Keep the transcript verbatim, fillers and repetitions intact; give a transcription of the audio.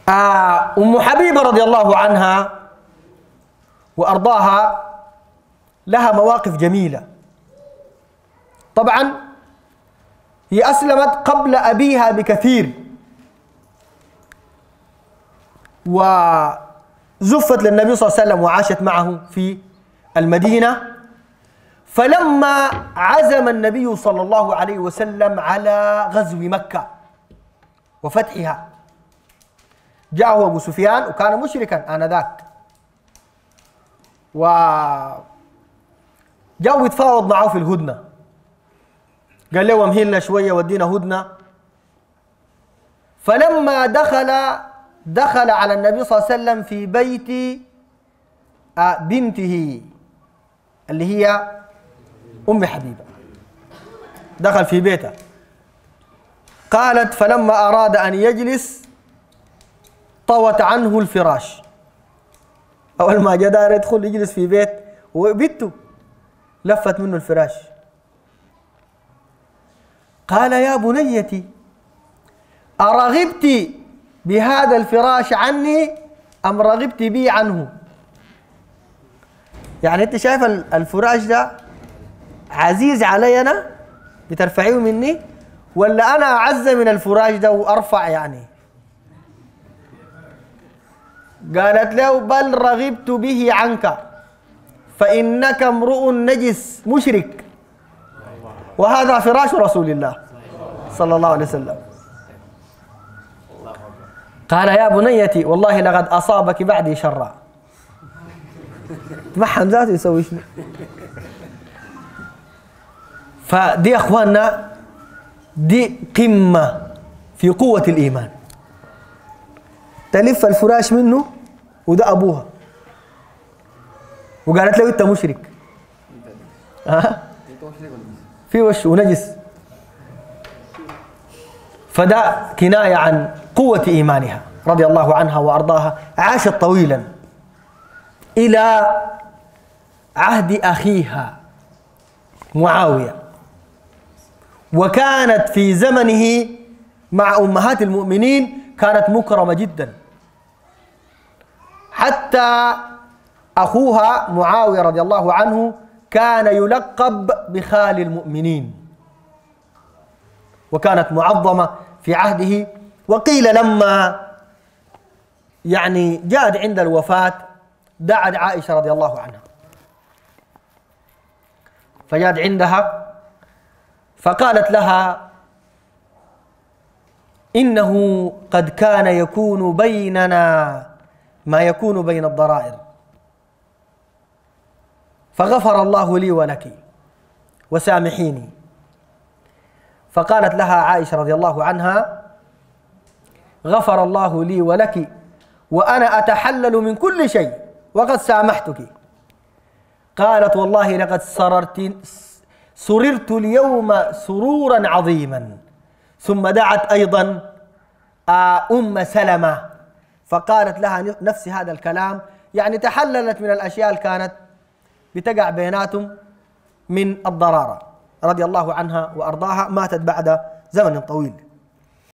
آه أم حبيبة رضي الله عنها وأرضاها لها مواقف جميلة. طبعا هي أسلمت قبل أبيها بكثير، وزفت للنبي صلى الله عليه وسلم وعاشت معه في المدينة. فلما عزم النبي صلى الله عليه وسلم على غزو مكة وفتحها، جاءه أبو سفيان وكان مشركا آنذاك، وجاء يتفاوض معه في الهدنة، قال له امهلنا شوية ودينا هدنة. فلما دخل دخل على النبي صلى الله عليه وسلم في بيت بنته اللي هي أم حبيبة، دخل في بيتها. قالت فلما أراد أن يجلس طوت عنه الفراش. أول ما جاء دار يدخل يجلس في بيت وبنته لفت منه الفراش. قال يا بنيتي أرغبت بهذا الفراش عني أم رغبت بي عنه؟ يعني أنت شايف الفراش ده عزيز علي أنا بترفعيه مني، ولا أنا أعز من الفراش ده وأرفع يعني؟ قالت له بل رغبت به عنك فإنك امرؤ نجس مشرك، وهذا فراش رسول الله صلى الله عليه وسلم. قال يا بنيتي والله لقد أصابك بعدي شرا. تمحن ذاته يسوي شنو؟ فدي أخواننا دي قمة في قوة الإيمان. تلف الفراش منه وده أبوها وقالت له أنت مشرك. ها؟ في وش ونجس. فده كناية عن قوة إيمانها رضي الله عنها وأرضاها. عاشت طويلا إلى عهد أخيها معاوية، وكانت في زمنه مع أمهات المؤمنين كانت مكرمة جدا، حتى أخوها معاوية رضي الله عنه كان يلقب بخال المؤمنين، وكانت معظمة في عهده. وقيل لما يعني جاءت عند الوفاة دعت عائشة رضي الله عنها، فجاءت عندها فقالت لها إنه قد كان يكون بيننا ما يكون بين الضرائر، فغفر الله لي ولك وسامحيني. فقالت لها عائشة رضي الله عنها غفر الله لي ولك وأنا أتحلل من كل شيء وقد سامحتك. قالت والله لقد سررت سررت اليوم سرورا عظيما. ثم دعت أيضا أم سلمة فقالت لها نفس هذا الكلام، يعني تحللت من الأشياء اللي كانت بتقع بيناتهم من الضرارة رضي الله عنها وأرضاها. ماتت بعد زمن طويل.